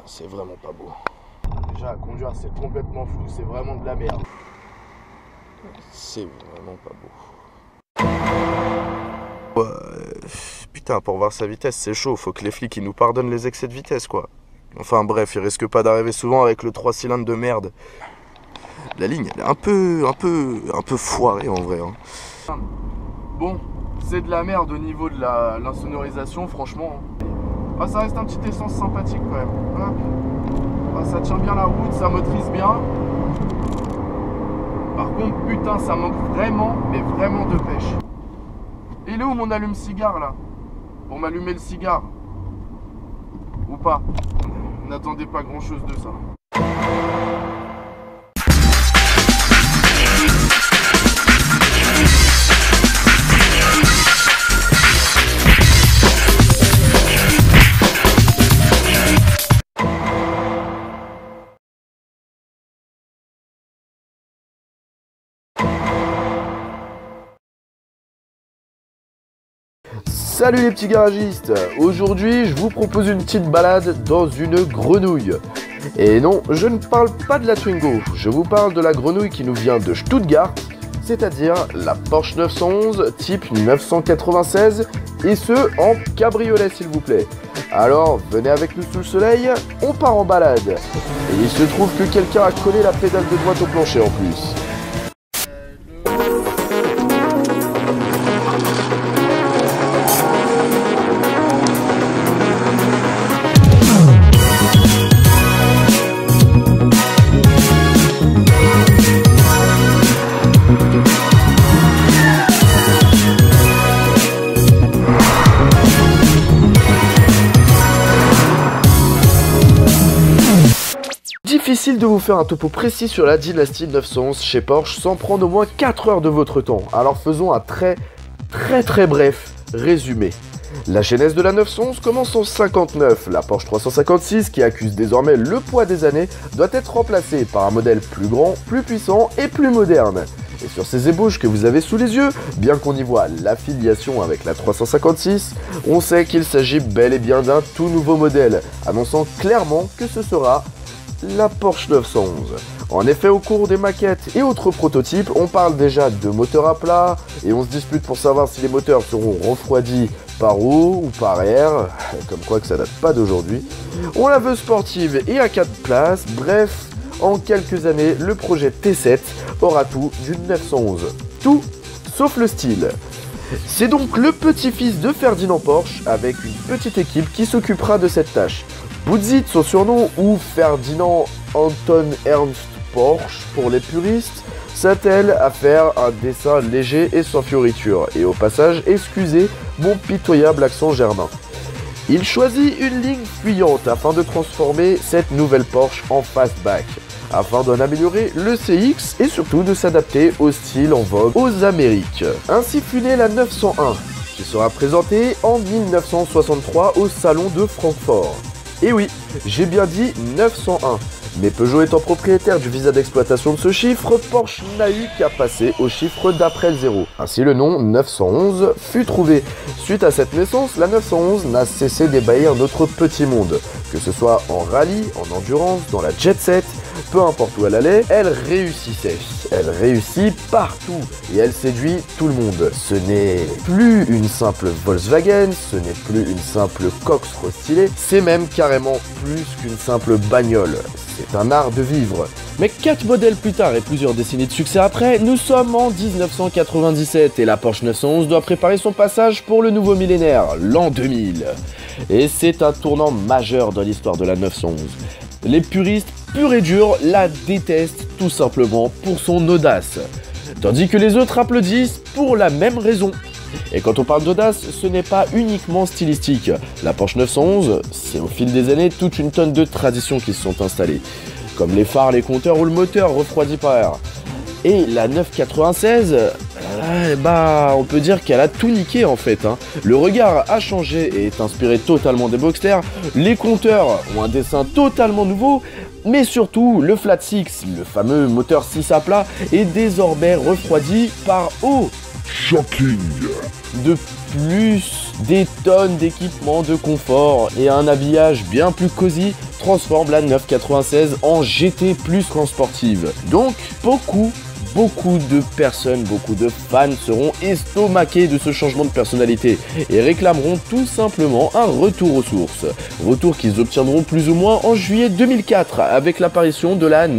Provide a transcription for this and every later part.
c'est vraiment pas beau. Déjà, à conduire, c'est complètement flou, c'est vraiment de la merde. C'est vraiment pas beau. Ouais, putain, pour voir sa vitesse, c'est chaud. Faut que les flics ils nous pardonnent les excès de vitesse, quoi. Enfin bref, il risque pas d'arriver souvent avec le 3 cylindres de merde. La ligne, elle est un peu foirée en vrai. Hein. Bon, c'est de la merde au niveau de l'insonorisation, franchement. Ah, ça reste un petit essence sympathique quand même. Ah, ça tient bien la route, ça motorise bien. Par contre, putain, ça manque vraiment, mais vraiment de pêche. Il est où mon allume-cigare là? Pour m'allumer le cigare? Ou pas? N'attendez pas grand chose de ça. Salut les petits garagistes. Aujourd'hui je vous propose une petite balade dans une grenouille. Et non, je ne parle pas de la Twingo, je vous parle de la grenouille qui nous vient de Stuttgart, c'est-à-dire la Porsche 911 type 996, et ce en cabriolet s'il vous plaît. Alors venez avec nous sous le soleil, on part en balade. Et il se trouve que quelqu'un a collé la pédale de droite au plancher en plus. Difficile de vous faire un topo précis sur la dynastie 911 chez Porsche sans prendre au moins 4 heures de votre temps. Alors faisons un très bref résumé. La genèse de la 911 commence en 59. La Porsche 356, qui accuse désormais le poids des années, doit être remplacée par un modèle plus grand, plus puissant et plus moderne. Et sur ces ébauches que vous avez sous les yeux, bien qu'on y voit l'affiliation avec la 356, on sait qu'il s'agit bel et bien d'un tout nouveau modèle, annonçant clairement que ce sera la Porsche 911. En effet, au cours des maquettes et autres prototypes, on parle déjà de moteurs à plat et on se dispute pour savoir si les moteurs seront refroidis par eau ou par air, comme quoi que ça date pas d'aujourd'hui. On la veut sportive et à 4 places, bref, en quelques années, le projet T7 aura tout d'une 911. Tout sauf le style. C'est donc le petit-fils de Ferdinand Porsche avec une petite équipe qui s'occupera de cette tâche. Buzzi de son surnom, ou Ferdinand Anton Ernst Porsche pour les puristes, s'attelle à faire un dessin léger et sans fioritures. Et au passage, excusez mon pitoyable accent germain. Il choisit une ligne fuyante afin de transformer cette nouvelle Porsche en fastback, afin d'en améliorer le CX et surtout de s'adapter au style en vogue aux Amériques. Ainsi fut née la 901, qui sera présentée en 1963 au salon de Francfort. Et oui, j'ai bien dit 901, mais Peugeot étant propriétaire du visa d'exploitation de ce chiffre, Porsche n'a eu qu'à passer au chiffre d'après le zéro. Ainsi le nom 911 fut trouvé. Suite à cette naissance, la 911 n'a cessé d'ébahir notre petit monde. Que ce soit en rallye, en endurance, dans la jet set, peu importe où elle allait, elle réussissait. Elle réussit partout et elle séduit tout le monde. Ce n'est plus une simple Volkswagen, ce n'est plus une simple coque stylée, c'est même carrément plus qu'une simple bagnole. C'est un art de vivre. Mais 4 modèles plus tard et plusieurs décennies de succès après, nous sommes en 1997 et la Porsche 911 doit préparer son passage pour le nouveau millénaire, l'an 2000. Et c'est un tournant majeur dans l'histoire de la 911. Les puristes purs et durs la détestent tout simplement pour son audace, tandis que les autres applaudissent pour la même raison. Et quand on parle d'audace, ce n'est pas uniquement stylistique. La Porsche 911, c'est au fil des années toute une tonne de traditions qui se sont installées, comme les phares, les compteurs ou le moteur refroidi par air. Et la 996, on peut dire qu'elle a tout niqué en fait. Le regard a changé et est inspiré totalement des Boxster. Les compteurs ont un dessin totalement nouveau. Mais surtout, le Flat Six, le fameux moteur 6 à plat, est désormais refroidi par eau. Shocking. De plus des tonnes d'équipements de confort et un habillage bien plus cosy transforment la 996 en GT plus qu'en sportive. Donc beaucoup de personnes, beaucoup de fans seront estomaqués de ce changement de personnalité et réclameront tout simplement un retour aux sources. Retour qu'ils obtiendront plus ou moins en juillet 2004 avec l'apparition de la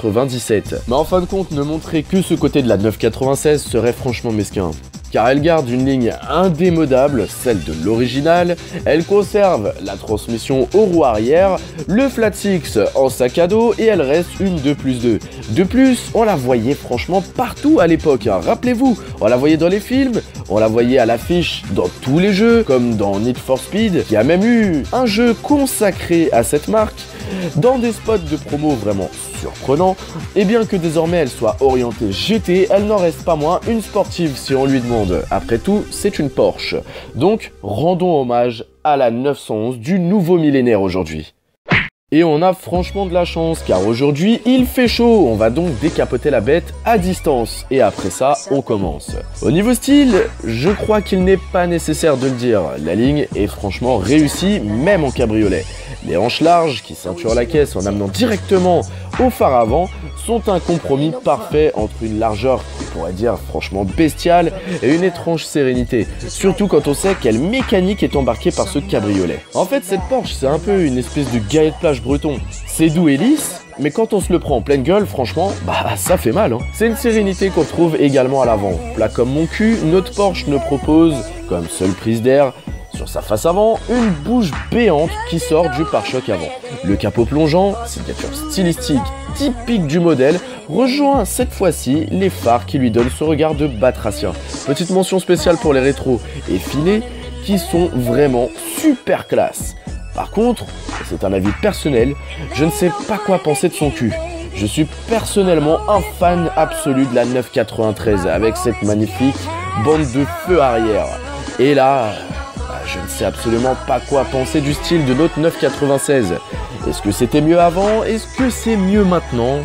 997. Mais en fin de compte, ne montrer que ce côté de la 996 serait franchement mesquin. Car elle garde une ligne indémodable, celle de l'original, elle conserve la transmission aux roues arrière, le flat six en sac à dos et elle reste une 2+2. De plus, on la voyait franchement partout à l'époque, hein. Rappelez-vous, on la voyait dans les films, on la voyait à l'affiche dans tous les jeux, comme dans Need for Speed, qui a même eu un jeu consacré à cette marque, dans des spots de promo vraiment surprenants, et bien que désormais elle soit orientée GT, elle n'en reste pas moins une sportive si on lui demande. Après tout, c'est une Porsche. Donc, rendons hommage à la 911 du nouveau millénaire aujourd'hui. Et on a franchement de la chance, car aujourd'hui, il fait chaud. On va donc décapoter la bête à distance. Et après ça, on commence. Au niveau style, je crois qu'il n'est pas nécessaire de le dire. La ligne est franchement réussie, même en cabriolet. Les hanches larges, qui ceinturent la caisse en amenant directement au phare avant, sont un compromis parfait entre une largeur, on pourrait dire franchement bestiale, et une étrange sérénité. Surtout quand on sait quelle mécanique est embarquée par ce cabriolet. En fait, cette Porsche, c'est un peu une espèce de galet de plage breton. C'est doux et lisse, mais quand on se le prend en pleine gueule, franchement, bah ça fait mal, hein. C'est une sérénité qu'on trouve également à l'avant. Plat comme mon cul, notre Porsche ne propose, comme seule prise d'air, sur sa face avant, une bouche béante qui sort du pare-choc avant. Le capot plongeant, signature stylistique typique du modèle, rejoint cette fois-ci les phares qui lui donnent ce regard de batracien. Petite mention spéciale pour les rétros et filets qui sont vraiment super classe. Par contre, c'est un avis personnel, je ne sais pas quoi penser de son cul. Je suis personnellement un fan absolu de la 993 avec cette magnifique bande de feu arrière. Et là, je ne sais absolument pas quoi penser du style de notre 996. Est-ce que c'était mieux avant? Est-ce que c'est mieux maintenant?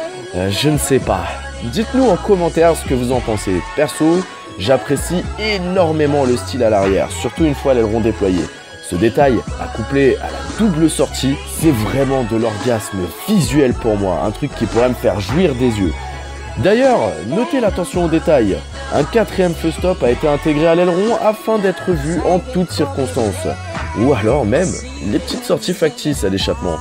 Je ne sais pas. Dites-nous en commentaire ce que vous en pensez. Perso, j'apprécie énormément le style à l'arrière, surtout une fois l'aileron déployé. Ce détail, accouplé à la double sortie, c'est vraiment de l'orgasme visuel pour moi, un truc qui pourrait me faire jouir des yeux. D'ailleurs, notez l'attention aux détails. Un 4e feu stop a été intégré à l'aileron afin d'être vu en toutes circonstances. Ou alors même les petites sorties factices à l'échappement.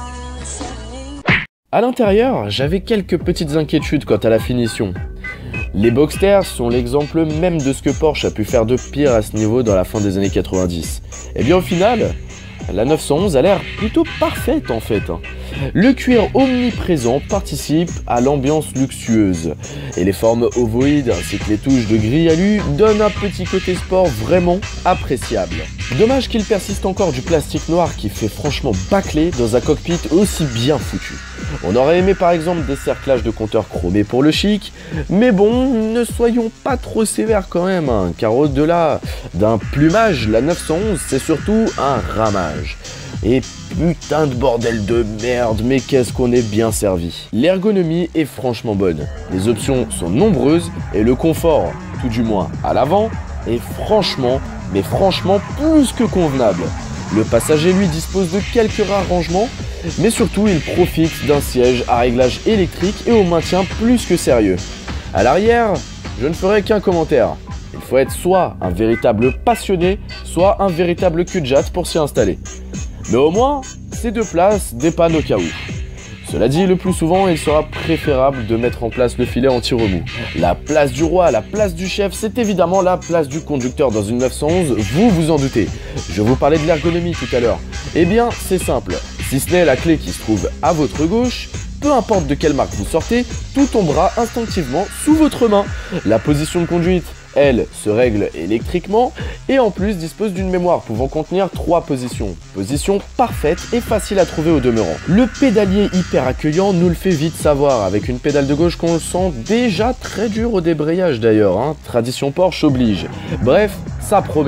À l'intérieur, j'avais quelques petites inquiétudes quant à la finition. Les Boxsters sont l'exemple même de ce que Porsche a pu faire de pire à ce niveau dans la fin des années 90. Et bien au final, la 911 a l'air plutôt parfaite en fait. Le cuir omniprésent participe à l'ambiance luxueuse. Et les formes ovoïdes ainsi que les touches de gris alu donnent un petit côté sport vraiment appréciable. Dommage qu'il persiste encore du plastique noir qui fait franchement bâcler dans un cockpit aussi bien foutu. On aurait aimé par exemple des cerclages de compteurs chromés pour le chic, mais bon, ne soyons pas trop sévères quand même, hein, car au-delà d'un plumage, la 911 c'est surtout un ramage. Et putain de bordel de merde, mais qu'est-ce qu'on est bien servi. L'ergonomie est franchement bonne, les options sont nombreuses et le confort, tout du moins à l'avant, est franchement plus que convenable. Le passager lui dispose de quelques rares rangements, mais surtout il profite d'un siège à réglage électrique et au maintien plus que sérieux. À l'arrière, je ne ferai qu'un commentaire. Il faut être soit un véritable passionné, soit un véritable cul-de-jatte pour s'y installer. Mais au moins, ces deux places dépannent au cas où. Cela dit, le plus souvent, il sera préférable de mettre en place le filet anti-remous. La place du roi, la place du chef, c'est évidemment la place du conducteur dans une 911, vous vous en doutez. Je vous parlais de l'ergonomie tout à l'heure. Eh bien, c'est simple. Si ce n'est la clé qui se trouve à votre gauche, peu importe de quelle marque vous sortez, tout tombera instinctivement sous votre main. La position de conduite, elle, se règle électriquement et en plus dispose d'une mémoire pouvant contenir 3 positions. Position parfaite et facile à trouver au demeurant. Le pédalier hyper accueillant nous le fait vite savoir avec une pédale de gauche qu'on sent déjà très dur au débrayage d'ailleurs, hein. Tradition Porsche oblige. Bref, ça promet.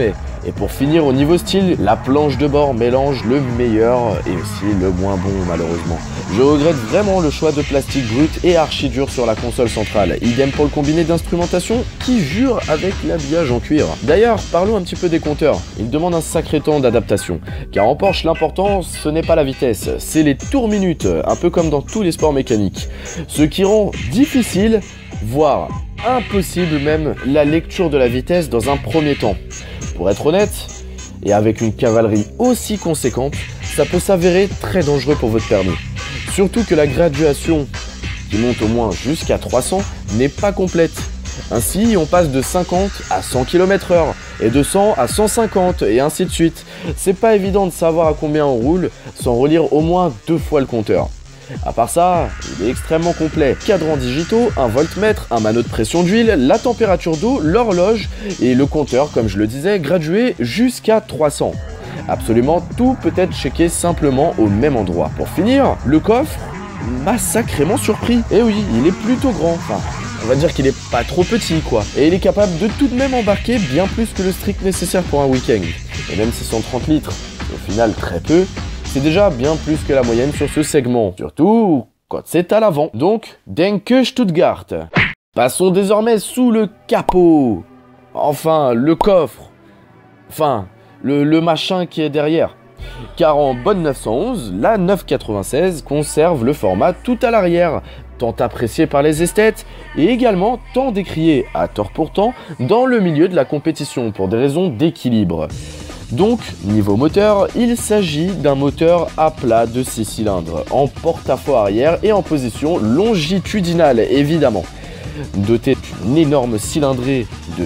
Et pour finir au niveau style, la planche de bord mélange le meilleur et aussi le moins bon malheureusement. Je regrette vraiment le choix de plastique brut et archi dur sur la console centrale. Idem pour le combiné d'instrumentation qui jure avec l'habillage en cuir. D'ailleurs, parlons un petit peu des compteurs. Ils demandent un sacré temps d'adaptation. Car en Porsche, l'important, ce n'est pas la vitesse, c'est les tours minutes, un peu comme dans tous les sports mécaniques. Ce qui rend difficile, voire impossible même, la lecture de la vitesse dans un premier temps. Pour être honnête, et avec une cavalerie aussi conséquente, ça peut s'avérer très dangereux pour votre permis. Surtout que la graduation, qui monte au moins jusqu'à 300, n'est pas complète. Ainsi, on passe de 50 à 100 km/h, et de 100 à 150, et ainsi de suite. C'est pas évident de savoir à combien on roule, sans relire au moins 2 fois le compteur. À part ça, il est extrêmement complet. Cadrans digitaux, un voltmètre, un manot de pression d'huile, la température d'eau, l'horloge et le compteur, comme je le disais, gradué jusqu'à 300. Absolument tout peut être checké simplement au même endroit. Pour finir, le coffre m'a sacrément surpris. Et oui, il est plutôt grand. Enfin, on va dire qu'il est pas trop petit quoi. Et il est capable de tout de même embarquer bien plus que le strict nécessaire pour un week-end. Et même si 130 litres, au final très peu, c'est déjà bien plus que la moyenne sur ce segment, surtout quand c'est à l'avant. Donc, Danke Stuttgart. Passons désormais sous le capot. Enfin, le coffre. Enfin, le machin qui est derrière. Car en bonne 911, la 996 conserve le format tout à l'arrière, tant apprécié par les esthètes et également tant décrié, à tort pourtant, dans le milieu de la compétition pour des raisons d'équilibre. Donc, niveau moteur, il s'agit d'un moteur à plat de 6 cylindres, en porte-à-faux arrière et en position longitudinale évidemment. Doté d'une énorme cylindrée de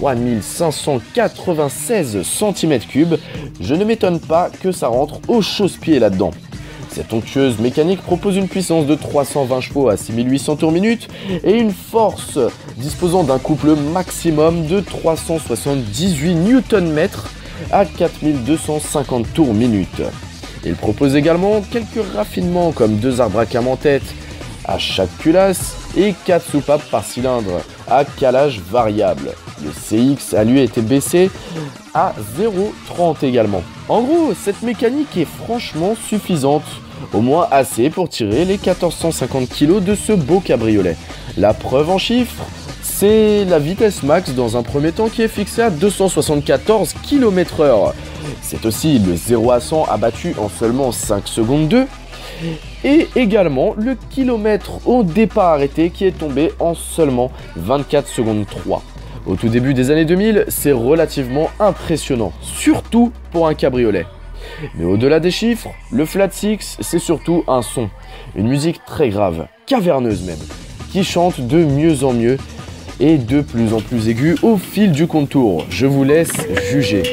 3596 cm3, je ne m'étonne pas que ça rentre au chausse-pied là-dedans. Cette onctueuse mécanique propose une puissance de 320 chevaux à 6800 tours minute et une force disposant d'un couple maximum de 378 Nm à 4250 tours minute. Il propose également quelques raffinements comme 2 arbres à cam en tête à chaque culasse et 4 soupapes par cylindre à calage variable. Le CX a lui été baissé à 0,30 également. En gros, cette mécanique est franchement suffisante, au moins assez pour tirer les 1450 kg de ce beau cabriolet. La preuve en chiffres, c'est la vitesse max dans un premier temps qui est fixée à 274 km/h. C'est aussi le 0 à 100 abattu en seulement 5 secondes 2. Et également le kilomètre au départ arrêté qui est tombé en seulement 24 secondes 3. Au tout début des années 2000, c'est relativement impressionnant, surtout pour un cabriolet. Mais au-delà des chiffres, le Flat Six, c'est surtout un son. Une musique très grave, caverneuse même, qui chante de mieux en mieux et de plus en plus aiguë au fil du contour. Je vous laisse juger.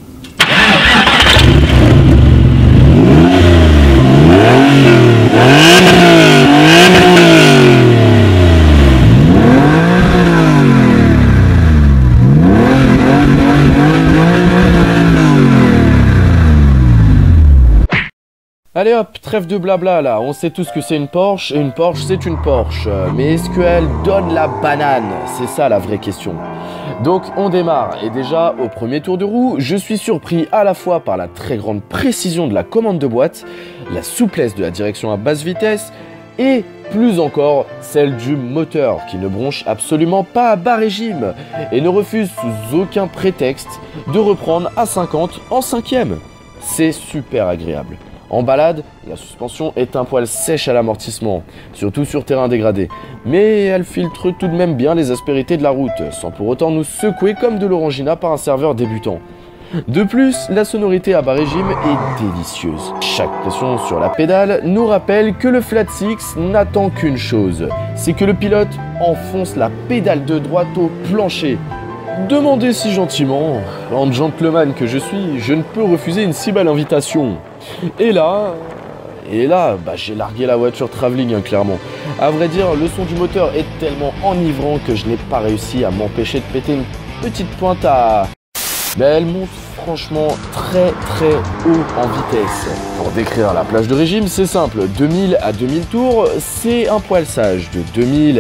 Allez hop, trêve de blabla là, on sait tous que c'est une Porsche, et une Porsche c'est une Porsche. Mais est-ce qu'elle donne la banane? C'est ça la vraie question. Donc on démarre, et déjà au premier tour de roue, je suis surpris à la fois par la très grande précision de la commande de boîte, la souplesse de la direction à basse vitesse, et plus encore celle du moteur qui ne bronche absolument pas à bas régime, et ne refuse sous aucun prétexte de reprendre à 50 en 5e. C'est super agréable. En balade, la suspension est un poil sèche à l'amortissement, surtout sur terrain dégradé, mais elle filtre tout de même bien les aspérités de la route, sans pour autant nous secouer comme de l'orangina par un serveur débutant. De plus, la sonorité à bas régime est délicieuse. Chaque pression sur la pédale nous rappelle que le Flat Six n'attend qu'une chose, c'est que le pilote enfonce la pédale de droite au plancher. Demandez si gentiment, en gentleman que je suis, je ne peux refuser une si belle invitation. Et là, j'ai largué la voiture travelling, clairement. À vrai dire, le son du moteur est tellement enivrant que je n'ai pas réussi à m'empêcher de péter une petite pointe à... Mais elle monte franchement très haut en vitesse. Pour décrire la plage de régime, c'est simple. 2000 à 2000 tours, c'est un poil sage. De 2000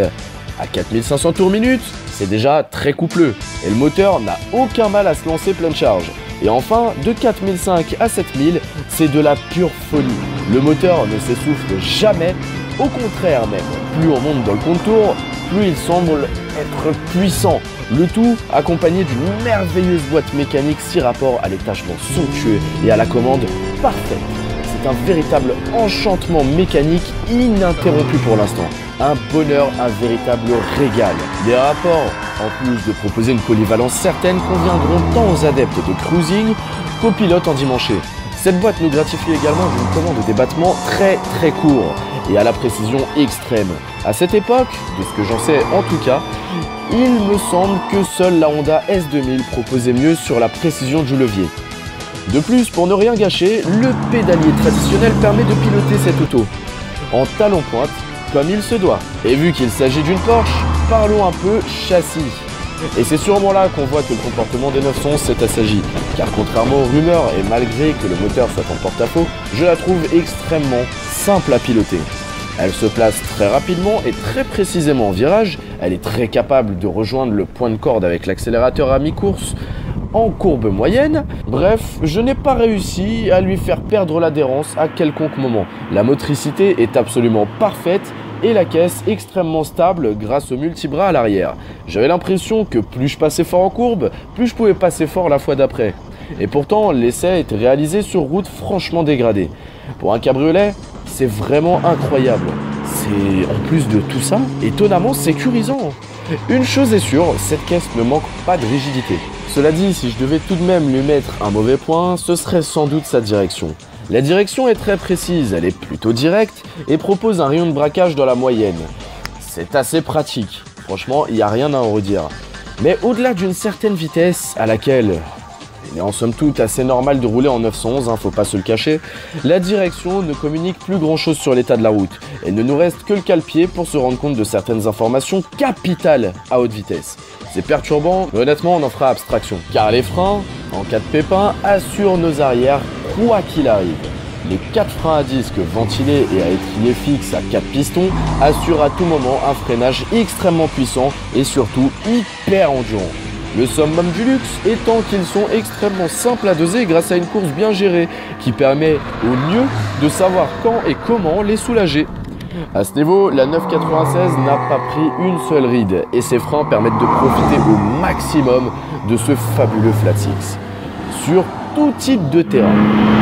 À 4500 tours minute, c'est déjà très coupleux, et le moteur n'a aucun mal à se lancer pleine charge. Et enfin, de 4500 à 7000, c'est de la pure folie. Le moteur ne s'essouffle jamais, au contraire même. Plus on monte dans le contour, plus il semble être puissant. Le tout accompagné d'une merveilleuse boîte mécanique 6 rapports à l'étagement somptueux et à la commande parfaite. C'est un véritable enchantement mécanique ininterrompu pour l'instant. Un bonheur, un véritable régal. Les rapports, en plus de proposer une polyvalence certaine, conviendront tant aux adeptes de cruising qu'aux pilotes endimanchés. Cette boîte nous gratifie également d'une commande des battements très courts et à la précision extrême. À cette époque, de ce que j'en sais en tout cas, il me semble que seule la Honda S2000 proposait mieux sur la précision du levier. De plus, pour ne rien gâcher, le pédalier traditionnel permet de piloter cette auto en talon pointe comme il se doit. Et vu qu'il s'agit d'une Porsche, parlons un peu châssis. Et c'est sûrement là qu'on voit que le comportement des 911 s'est assagi, car contrairement aux rumeurs et malgré que le moteur soit en porte-à-faux, je la trouve extrêmement simple à piloter. Elle se place très rapidement et très précisément en virage, elle est très capable de rejoindre le point de corde avec l'accélérateur à mi-course en courbe moyenne. Bref, je n'ai pas réussi à lui faire perdre l'adhérence à quelconque moment. La motricité est absolument parfaite et la caisse extrêmement stable grâce au multibras à l'arrière. J'avais l'impression que plus je passais fort en courbe, plus je pouvais passer fort la fois d'après. Et pourtant, l'essai était réalisé sur route franchement dégradée. Pour un cabriolet, c'est vraiment incroyable. C'est en plus de tout ça, étonnamment sécurisant. Une chose est sûre, cette caisse ne manque pas de rigidité. Cela dit, si je devais tout de même lui mettre un mauvais point, ce serait sans doute sa direction. La direction est très précise, elle est plutôt directe et propose un rayon de braquage dans la moyenne. C'est assez pratique, franchement, il n'y a rien à en redire. Mais au-delà d'une certaine vitesse à laquelle il est en somme toute assez normal de rouler en 911, faut pas se le cacher, la direction ne communique plus grand chose sur l'état de la route et ne nous reste que le cale-pied pour se rendre compte de certaines informations capitales à haute vitesse. C'est perturbant, mais honnêtement on en fera abstraction, car les freins, en cas de pépin, assurent nos arrières quoi qu'il arrive. Les 4 freins à disque ventilés et à étrier fixe à 4 pistons assurent à tout moment un freinage extrêmement puissant et surtout hyper endurant. Le summum du luxe étant qu'ils sont extrêmement simples à doser grâce à une course bien gérée qui permet au mieux de savoir quand et comment les soulager. À ce niveau, la 996 n'a pas pris une seule ride et ses freins permettent de profiter au maximum de ce fabuleux flat six sur tout type de terrain.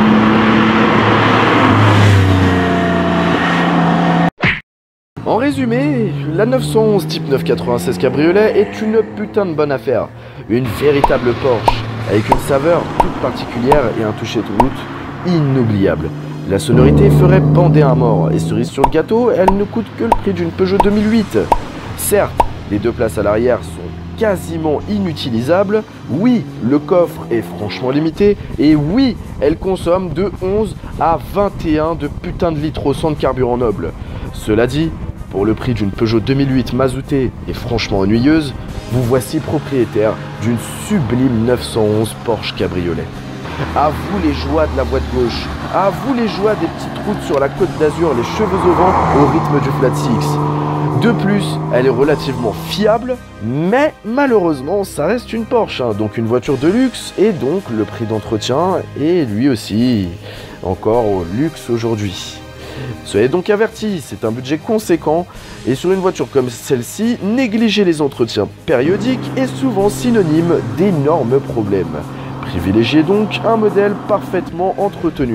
En résumé, la 911 type 996 cabriolet est une putain de bonne affaire. Une véritable Porsche, avec une saveur toute particulière et un toucher de route inoubliable. La sonorité ferait bander un mort, et cerise sur le gâteau, elle ne coûte que le prix d'une Peugeot 2008. Certes, les 2 places à l'arrière sont quasiment inutilisables, oui, le coffre est franchement limité, et oui, elle consomme de 11 à 21 de putain de litres au 100 de carburant noble. Cela dit, pour le prix d'une Peugeot 2008 mazoutée et franchement ennuyeuse, vous voici propriétaire d'une sublime 911 Porsche cabriolet. À vous les joies de la voie de gauche, à vous les joies des petites routes sur la Côte d'Azur, les cheveux au vent au rythme du flat six. De plus, elle est relativement fiable, mais malheureusement ça reste une Porsche, donc une voiture de luxe, et donc le prix d'entretien est lui aussi encore au luxe aujourd'hui. Soyez donc avertis, c'est un budget conséquent et sur une voiture comme celle-ci, négliger les entretiens périodiques est souvent synonyme d'énormes problèmes. Privilégiez donc un modèle parfaitement entretenu.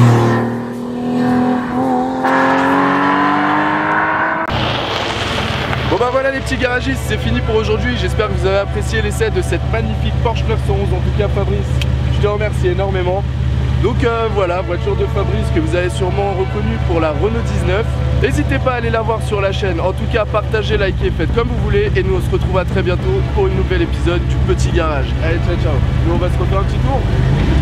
Bon bah voilà les petits garagistes, c'est fini pour aujourd'hui. J'espère que vous avez apprécié l'essai de cette magnifique Porsche 911. En tout cas Fabrice, je te remercie énormément. Donc voilà, voiture de Fabrice que vous avez sûrement reconnue pour la Renault 19. N'hésitez pas à aller la voir sur la chaîne. En tout cas, partagez, likez, faites comme vous voulez. Et nous, on se retrouve à très bientôt pour un nouvel épisode du Petit Garage. Allez, ciao, ciao. Nous, on va se refaire un petit tour.